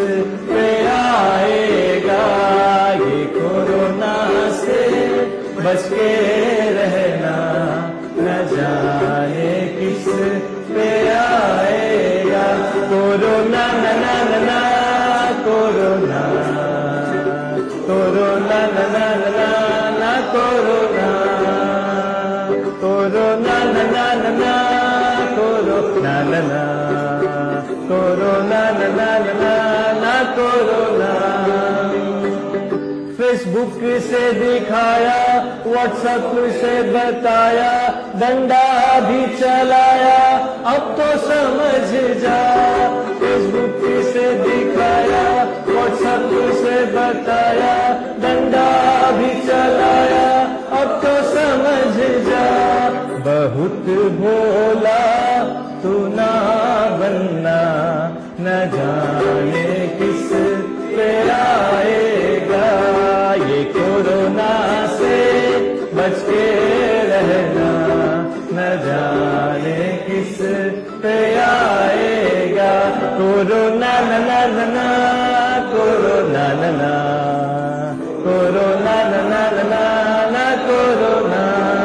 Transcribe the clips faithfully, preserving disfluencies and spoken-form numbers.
पे आएगा, ये कोरोना से बच के रहना, न जाने किस पे आएगा। कोरोना ना ना ना ना, कोरोना कोरोना ना ना ना ना ना, कोरोना कोरोना ना ना ना ना, कोरोना ना ना, कोरोना ना ना ना ना ना, कोरोना। फेसबुक से दिखाया, व्हाट्सएप से बताया, डंडा भी चलाया, अब तो समझ जा। फेसबुक से दिखाया, व्हाट्सएप से बताया, डंडा भी चलाया, अब तो समझ जा। बहुत भोला तू ना बनना, न जाने किस पे आएगा, ये कोरोना से बच के रहना, न जाने किस पे आएगा। कोरोना ना ना ना ना, कोरोना ना ना, कोरोना ना ना ना ना ना, कोरोना।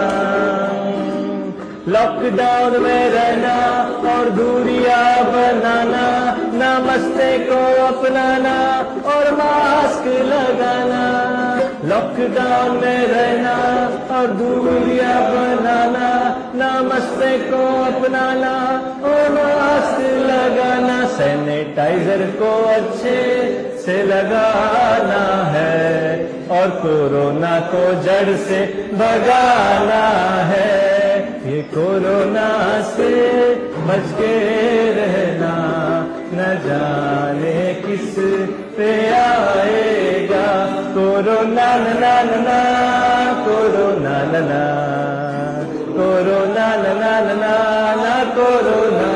लॉकडाउन में रहना और दूरियां बनाना, नमस्ते को अपनाना और मास्क लगाना। लॉकडाउन में रहना और दूरियां बनाना, नमस्ते को अपनाना और मास्क लगाना। सैनिटाइजर को अच्छे से लगाना है और कोरोना को जड़ से भगाना है। ये कोरोना से बच के रहना, न जाने किस पे आएगा। कोरोना ना ना ना ना, कोरोना ना ना, कोरोना ना ना ना ना ना, कोरोना।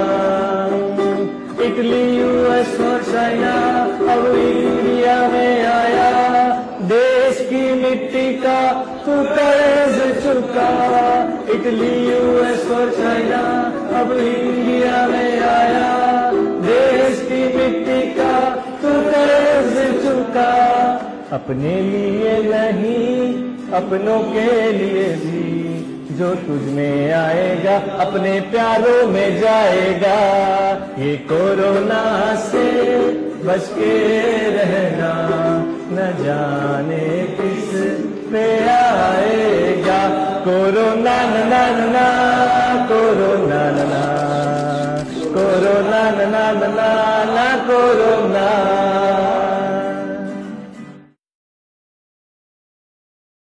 इटली, यूएस और चाइना अब इंडिया में आया, देश की मिट्टी का तू कर्ज चुका। इटली, यूएस और चाइना अब इंडिया में आया, देश की मिट्टी का तू कर्ज चुका। अपने लिए नहीं, अपनों के लिए भी, जो तुझ में आएगा अपने प्यारों में जाएगा। ये कोरोना से बच के रहना, न जाने किस पे आएगा। कोरोना ना ना ना ना, कोरोना ना ना, कोरोना ना ना ना ना, कोरोना।